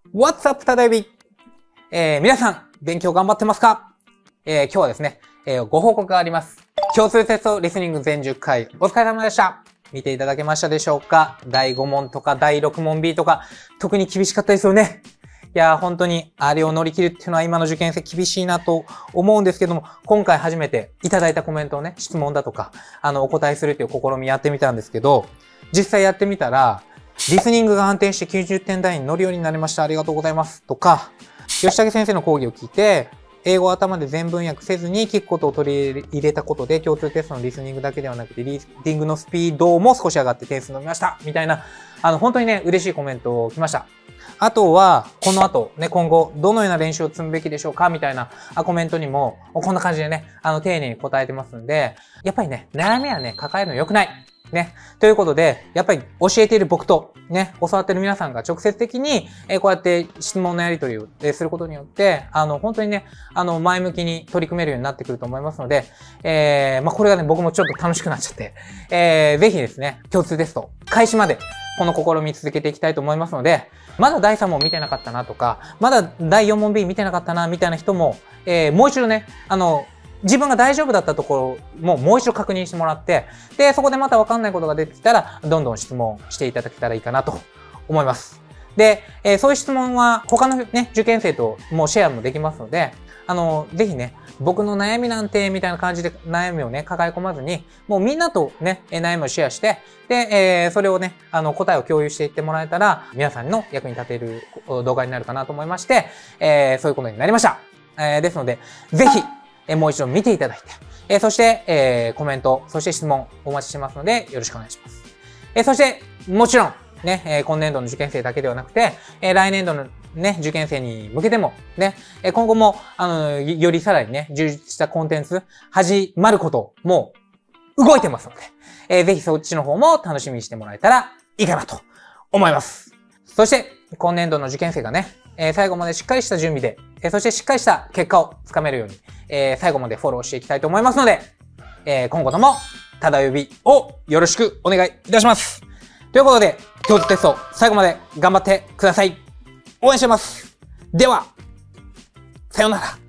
What's up, ただよび皆さん、勉強頑張ってますか今日はですね、ご報告があります。共通テストリスニング全10回、お疲れ様でした。見ていただけましたでしょうか？第5問とか第6問 B とか、特に厳しかったですよね。いやー、本当にあれを乗り切るっていうのは今の受験生厳しいなと思うんですけども、今回初めていただいたコメントをね、質問だとか、お答えするっていう試みやってみたんですけど、実際やってみたら、リスニングが安定して90点台に乗るようになりました。ありがとうございます。とか、吉武先生の講義を聞いて、英語を頭で全文訳せずに聞くことを取り入れたことで、共通テストのリスニングだけではなくて、リーディングのスピードも少し上がって点数伸びました。みたいな、本当にね、嬉しいコメントを来ました。あとは、この後、ね、今後、どのような練習を積むべきでしょうかみたいなコメントにも、こんな感じでね、丁寧に答えてますんで、やっぱりね、悩みはね、抱えるの良くない。ね。ということで、やっぱり教えている僕と、ね、教わっている皆さんが直接的に、こうやって質問のやり取りをすることによって、本当にね、前向きに取り組めるようになってくると思いますので、これがね、僕もちょっと楽しくなっちゃって、ぜひですね、共通テスト、開始まで、この試み続けていきたいと思いますので、まだ第3問見てなかったなとか、まだ第4問 B 見てなかったな、みたいな人も、もう一度ね、自分が大丈夫だったところももう一度確認してもらって、で、そこでまた分かんないことが出てきたら、どんどん質問していただけたらいいかなと思います。で、そういう質問は他のね、受験生ともうシェアもできますので、ぜひね、僕の悩みなんて、みたいな感じで悩みをね、抱え込まずに、もうみんなとね、悩みをシェアして、で、それをね、答えを共有していってもらえたら、皆さんの役に立てる動画になるかなと思いまして、そういうことになりました。ですので、ぜひ、もう一度見ていただいて、そして、コメント、そして質問お待ちしてますので、よろしくお願いします。そして、もちろん、ね、今年度の受験生だけではなくて、来年度のね、受験生に向けても、ね、今後も、よりさらにね、充実したコンテンツ、始まることも動いてますので、ぜひそっちの方も楽しみにしてもらえたらいいかなと思います。そして、今年度の受験生がね、最後までしっかりした準備で、そしてしっかりした結果をつかめるように、最後までフォローしていきたいと思いますので、今後とも、ただ呼びをよろしくお願いいたします。ということで、共通テスト、最後まで頑張ってください。応援してます。では、さようなら。